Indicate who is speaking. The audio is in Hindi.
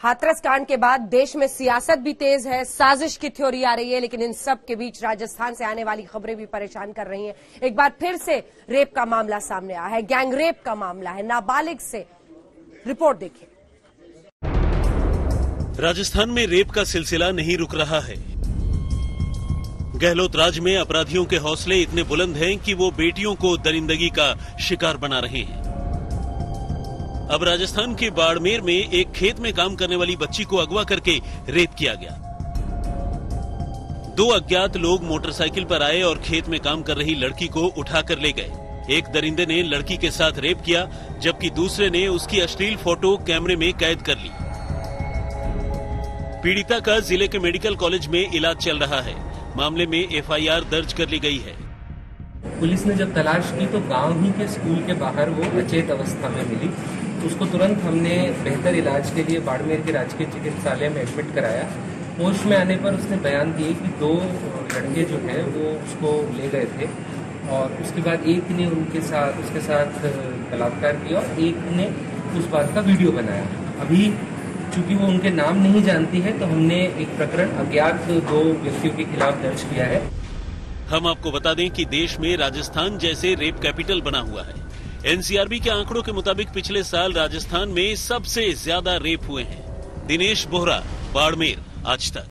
Speaker 1: हाथरस कांड के बाद देश में सियासत भी तेज है, साजिश की थ्योरी आ रही है, लेकिन इन सब के बीच राजस्थान से आने वाली खबरें भी परेशान कर रही हैं। एक बार फिर से रेप का मामला सामने आया है, गैंग रेप का मामला है, नाबालिग से। रिपोर्ट देखिए।
Speaker 2: राजस्थान में रेप का सिलसिला नहीं रुक रहा है। गहलोत राज में अपराधियों के हौसले इतने बुलंद हैं कि वो बेटियों को दरिंदगी का शिकार बना रहे हैं। अब राजस्थान के बाड़मेर में एक खेत में काम करने वाली बच्ची को अगवा करके रेप किया गया। दो अज्ञात लोग मोटरसाइकिल पर आए और खेत में काम कर रही लड़की को उठाकर ले गए। एक दरिंदे ने लड़की के साथ रेप किया, जबकि दूसरे ने उसकी अश्लील फोटो कैमरे में कैद कर ली। पीड़िता का जिले के मेडिकल कॉलेज में इलाज चल रहा है। मामले में एफआईआर दर्ज कर ली गई है।
Speaker 3: पुलिस ने जब तलाश की तो गांव ही के स्कूल के बाहर वो अचेत अवस्था में मिली। उसको तुरंत हमने बेहतर इलाज के लिए बाड़मेर के राजकीय चिकित्सालय में एडमिट कराया। होश में आने पर उसने बयान दिए कि दो लड़के जो है वो उसको ले गए थे और उसके बाद एक ने उसके साथ बलात्कार किया और एक ने उस बात का वीडियो बनाया। अभी चूंकि वो उनके नाम नहीं जानती है तो हमने एक प्रकरण अज्ञात दो व्यक्तियों के खिलाफ दर्ज किया है।
Speaker 2: हम आपको बता दें कि देश में राजस्थान जैसे रेप कैपिटल बना हुआ है। एनसीआरबी के आंकड़ों के मुताबिक पिछले साल राजस्थान में सबसे ज्यादा रेप हुए हैं। दिनेश बोहरा, बाड़मेर, आज तक।